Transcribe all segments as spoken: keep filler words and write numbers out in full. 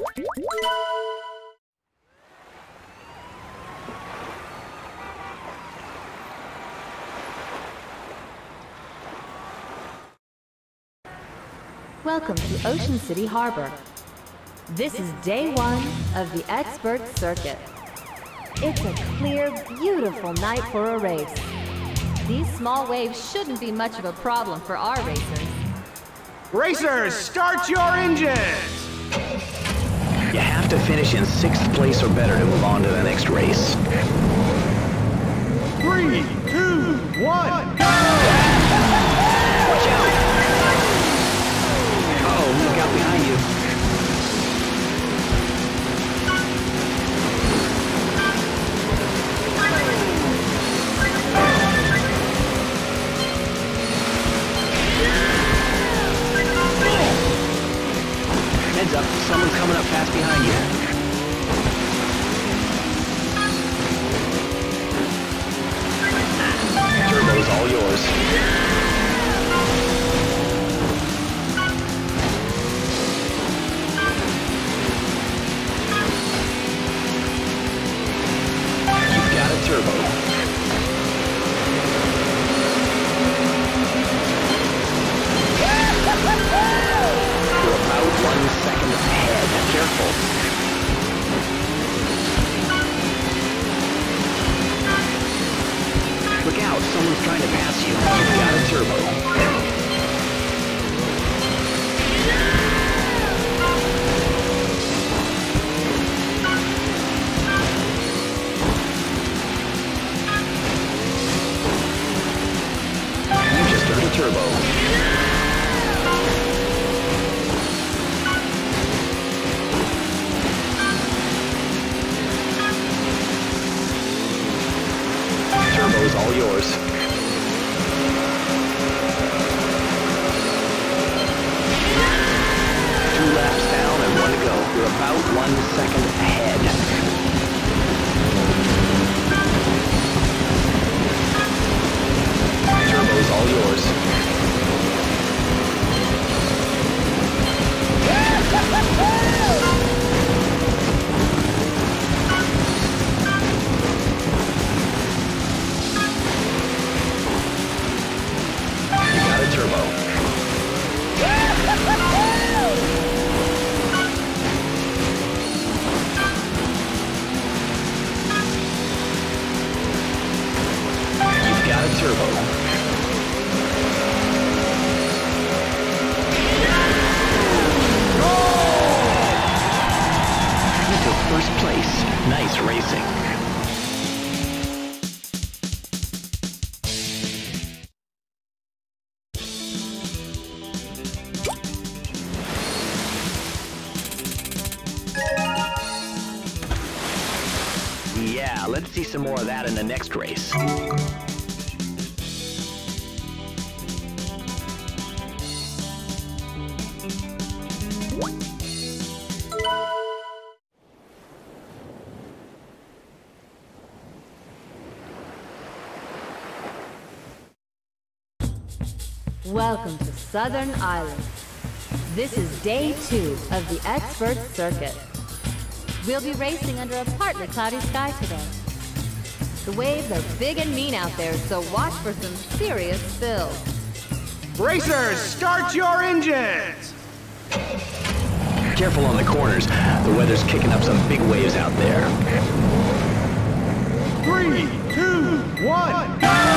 Welcome to Ocean City Harbor. This is day one of the Expert Circuit. It's a clear, beautiful night for a race. These small waves shouldn't be much of a problem for our racers. Racers, start your engines! You have to finish in sixth place or better to move on to the next race. Three, two, one, go! Watch out! Oh, look out behind you. Heads up, someone's coming up fast behind you. Turbo's all yours. You've got a turbo. You're about one second ahead. Careful. Look out, someone's trying to pass you. You've got a turbo. You just earned a turbo. Turbo's all yours. Two laps down and one to go. You're about one second ahead. Turbo's all yours. Turbo. You've got a turbo. You took first place. Nice racing. Yeah, let's see some more of that in the next race. Welcome to Southern Island. This is day two of the Expert Circuit. We'll be racing under a partly cloudy sky today. The waves are big and mean out there, so watch for some serious spills. Racers, start your engines! Careful on the corners. The weather's kicking up some big waves out there. Three, two, one, go!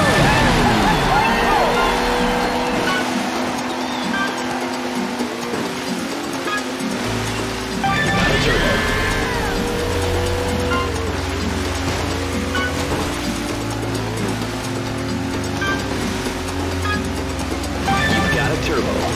Turbo.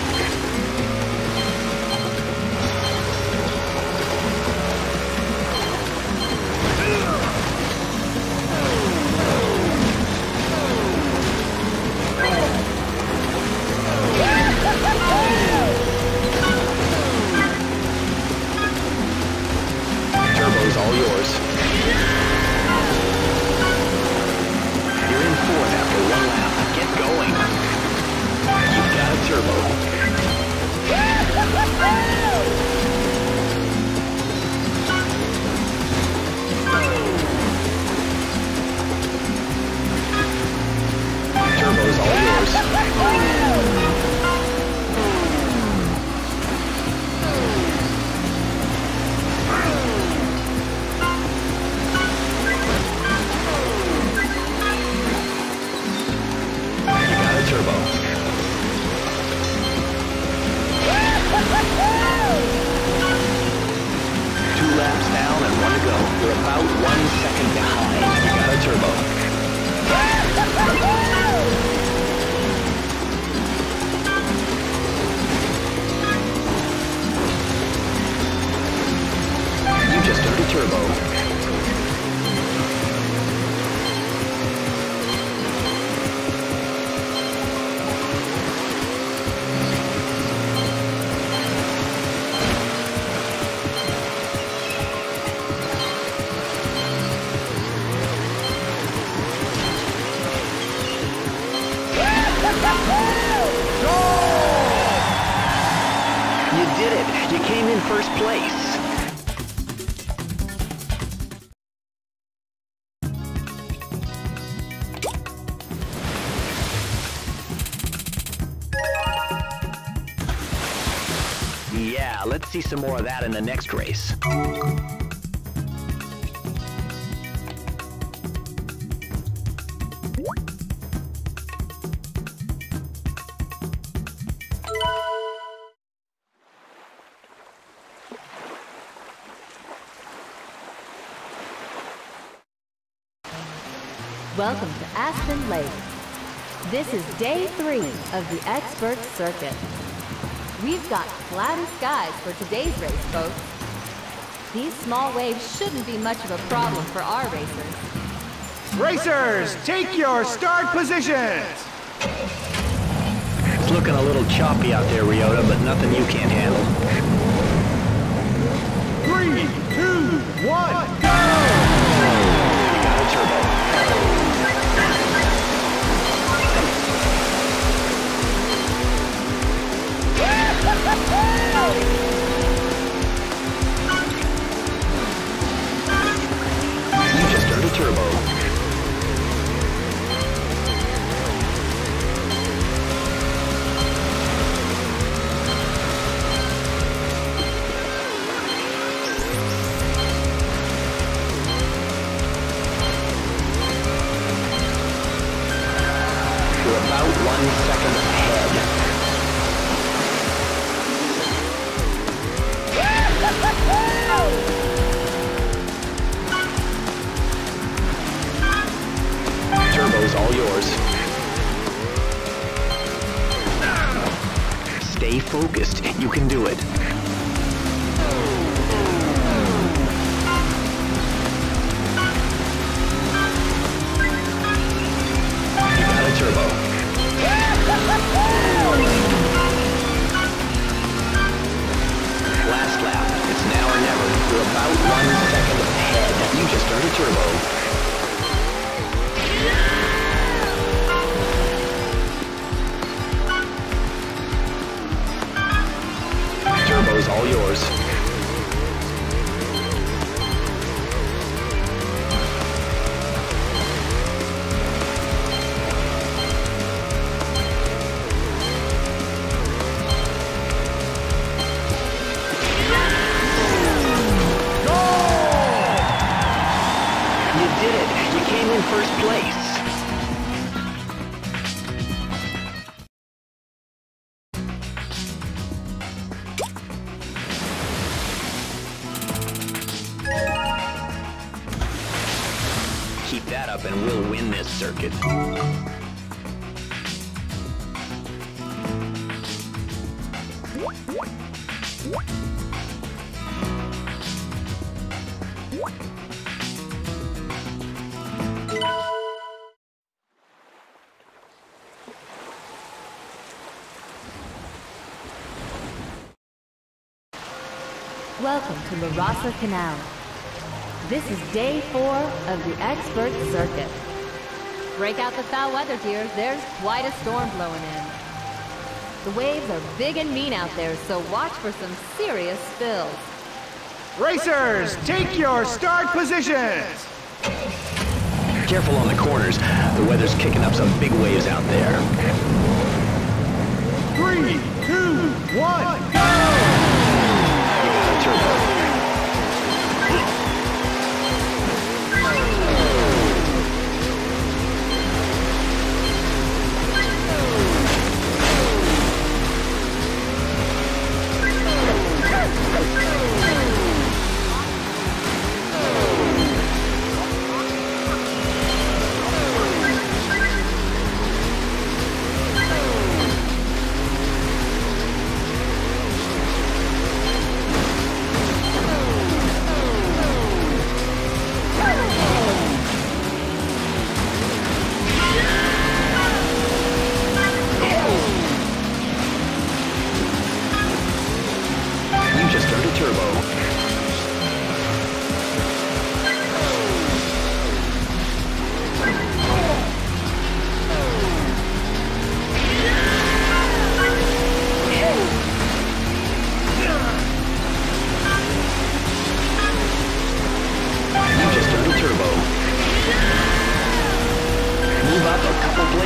Turbo's all yours. You're in fourth after one lap. Get going. You've got a turbo. about one second behind. You got a turbo. You just earned a turbo. You did it! You came in first place! Yeah, let's see some more of that in the next race. Welcome to Aspen Lake. This is day three of the Expert Circuit. We've got cloudy skies for today's race, folks. These small waves shouldn't be much of a problem for our racers. Racers, take your start positions! It's looking a little choppy out there, Ryota, but nothing you can't handle. Three, two, one, go! You got a turbo. You just earned a turbo. You're about one second ahead. Turbo's all yours. Stay focused. You can do it. You got a turbo. Last lap. It's now or never. You're about one second ahead. You just earned a turbo. Turbo's all yours. First place. Keep that up and we'll win this circuit. Welcome to La Rasa Canal. This is day four of the Expert Circuit. Break out the foul weather, dear. There's quite a storm blowing in. The waves are big and mean out there, so watch for some serious spills. Racers, take your start positions! Careful on the corners. The weather's kicking up some big waves out there. Three, two, one, go! You got a turbo.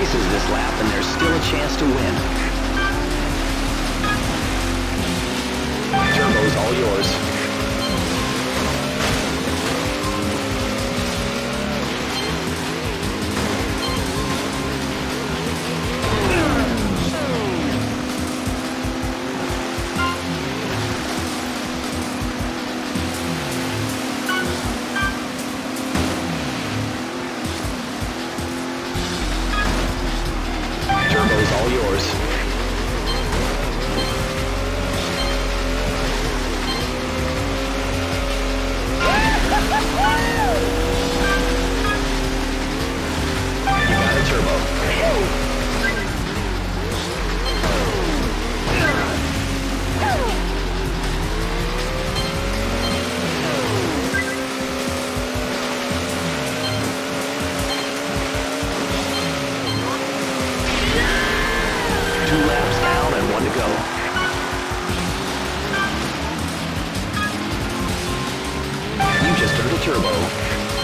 places this lap, and there's still a chance to win. Turbo's all yours. Turbo's all yours. You got a turbo. Two laps down and one to go. You just earned a turbo.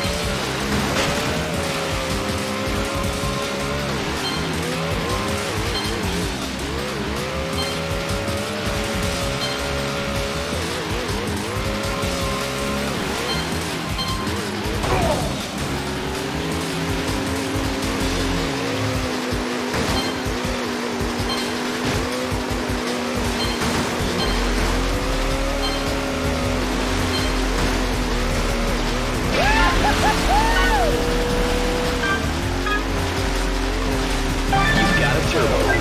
You've got a turbo.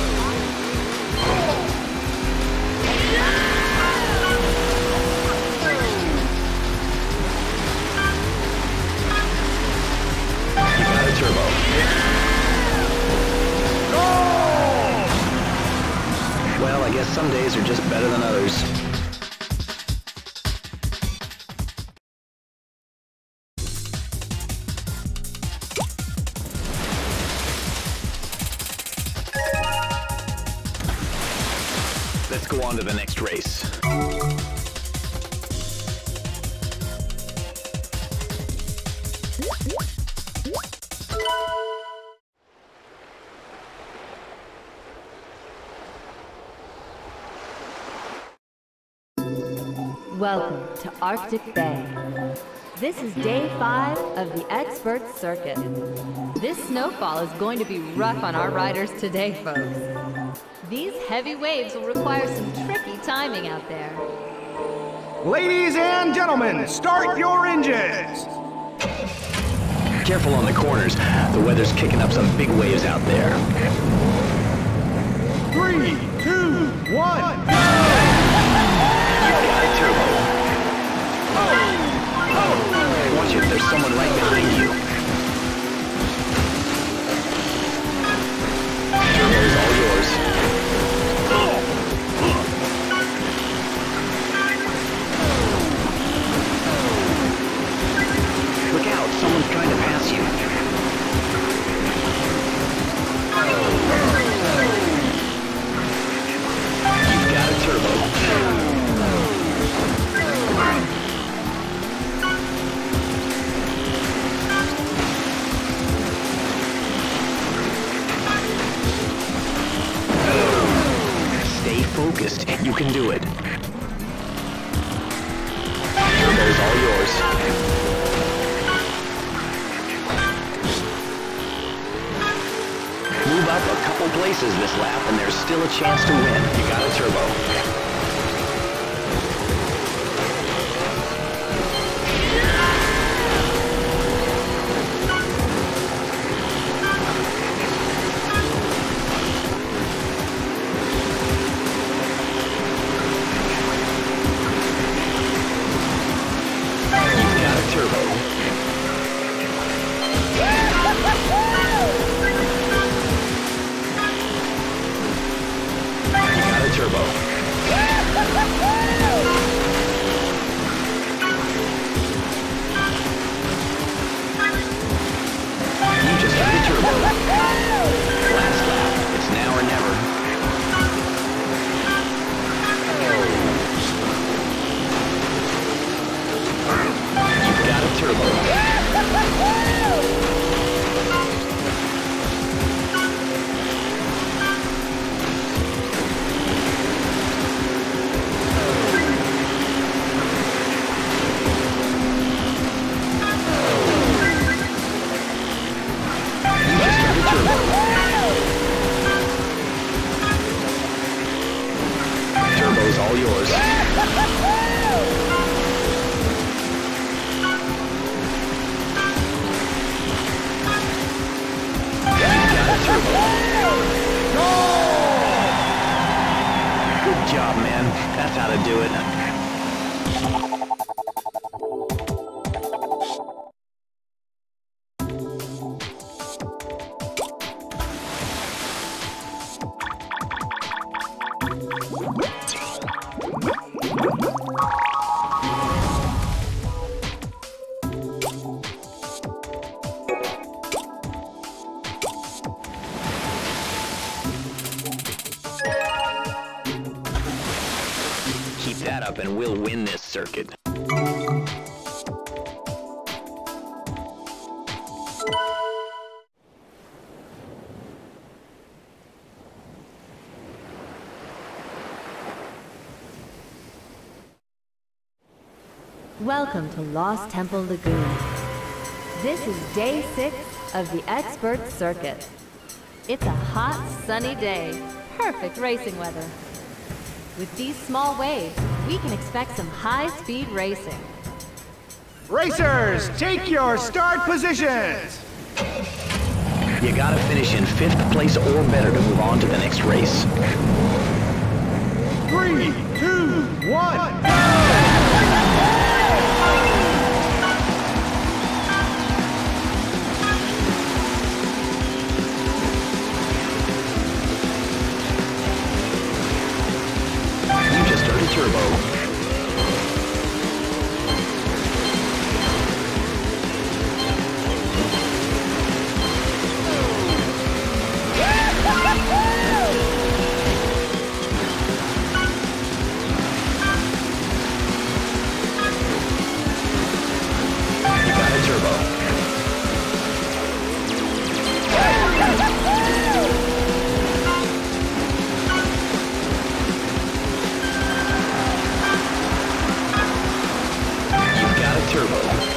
You got a turbo. Well, I guess some days are just better than others. Let's go on to the next race. Welcome to Arctic Bay. This is day five of the Expert Circuit. This snowfall is going to be rough on our riders today, folks. These heavy waves will require some tricky timing out there. Ladies and gentlemen, start your engines! Careful on the corners. The weather's kicking up some big waves out there. Three, two, one, go! You got a turbo. Watch it, there's someone right behind you. Turbo's all yours. Look out, someone's trying to pass you. You've got a turbo. Stay focused. You can do it. Turbo's all yours. Move up a couple places this lap, and there's still a chance to win. You got a turbo. how to do it. Keep that up and we'll win this circuit. Welcome to Lost Temple Lagoon. This is day six of the Expert Circuit. It's a hot, sunny day. Perfect racing weather. With these small waves, we can expect some high-speed racing. Racers, take your start positions! You gotta finish in fifth place or better to move on to the next race. Three, two, one, go! Turbo. You got a turbo. Turbo.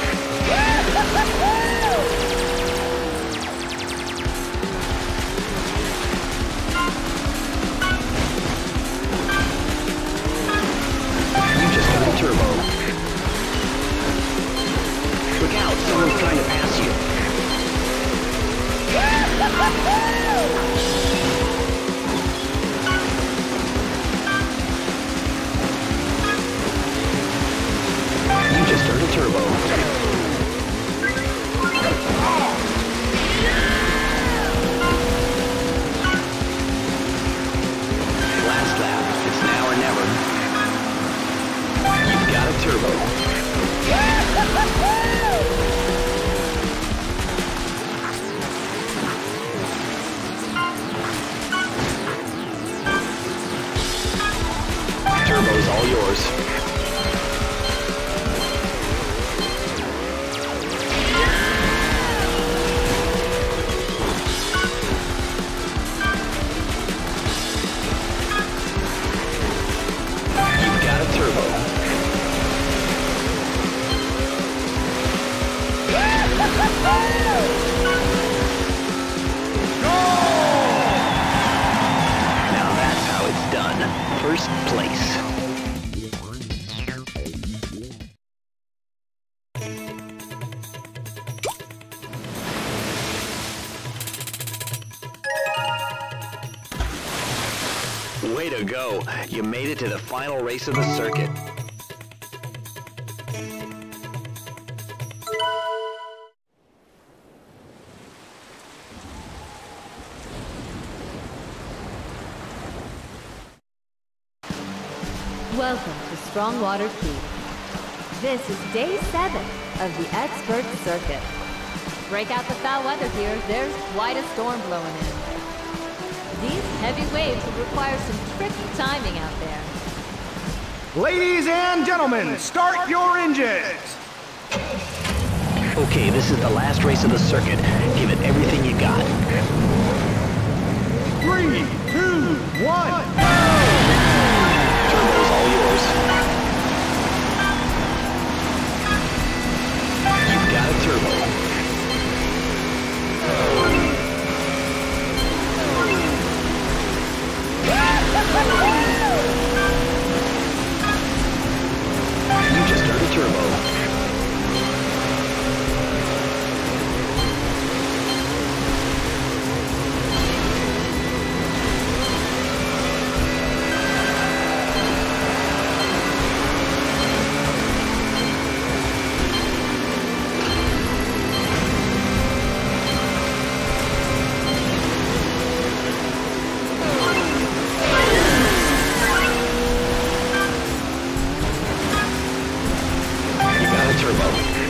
You just got a turbo. Look out, someone's trying to pass you. You just heard a turbo. Last lap. It's now or never. You've got a turbo. Turbo's all yours. Now that's how it's done. First place. Way to go. You made it to the final race of the circuit. Welcome to Strongwater Key. This is day seven of the Expert Circuit. Break out the foul weather here, there's quite a storm blowing in. These heavy waves will require some tricky timing out there. Ladies and gentlemen, start your engines! Okay, this is the last race of the circuit. Give it everything you got. Three, two, one, go! Turbo's all yours. You've got a turbo. You just heard a turbo. turbo.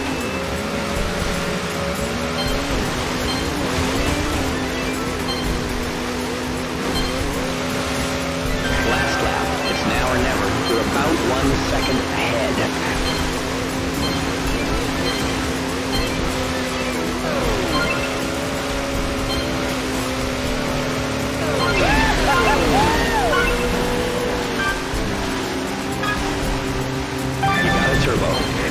Last lap. It's now or never. You're about one second ahead. You got a turbo.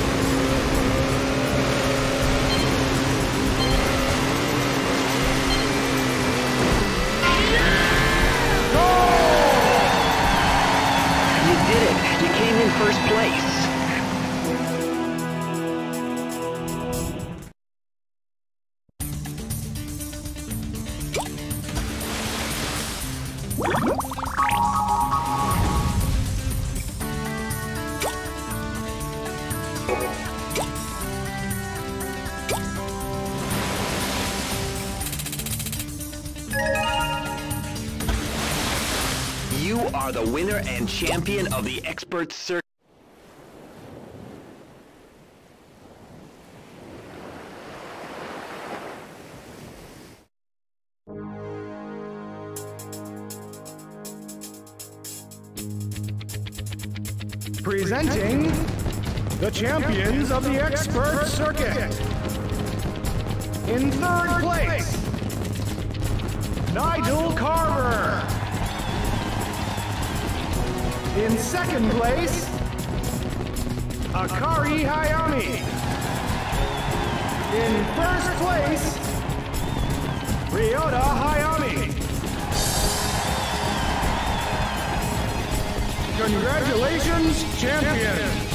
You did it. You came in first place. You are the winner and champion of the Expert Circuit. Presenting the champions of the Expert Circuit. In third place, Nigel Carver. In second place, Akari Hayami. In first place, Ryota Hayami. Congratulations, champions!